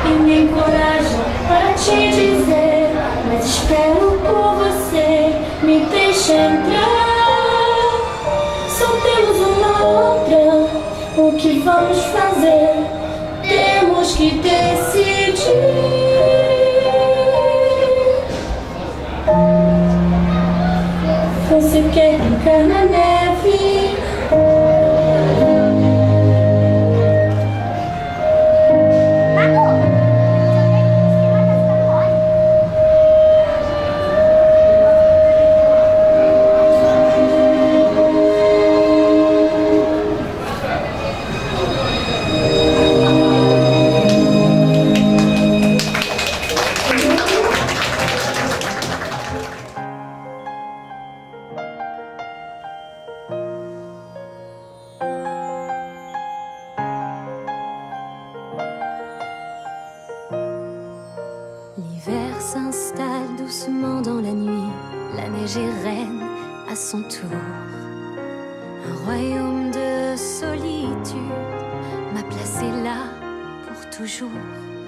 e me encorajam para te dizer, mas espero por você, me deixa entrar. Só temos uma outra, o que vamos fazer? Temos que decidir. Você quer brincar na neve? L'hiver s'installe doucement dans la nuit, la neige est reine à son tour. Un royaume de solitude m'a placé là pour toujours.